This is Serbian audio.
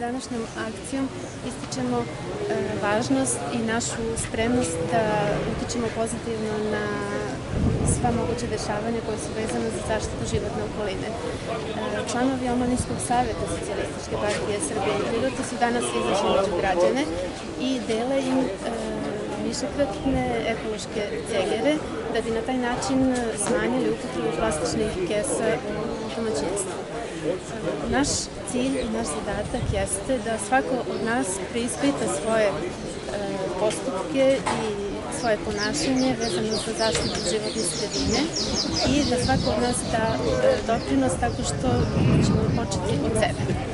današnjom akcijom ističemo važnost i našu spremnost da utičemo pozitivno na sva moguća dešavanja koja su vezana za zaštitu životne okoline. Članovi Omladinskog saveta Socijalističke partije Srbije i Pirota su danas izašli među građane i dele im višekratne ekološke cegere da bi na taj način smanjili upotrebu plastičnih kesa u domaćinstvu. Naš cilj i naš zadatak jeste da svako od nas preispita svoje postupke i svoje ponašanje vezano za zaštitu životne sredine i da svako od nas da doprinos tako što ćemo početi od sebe.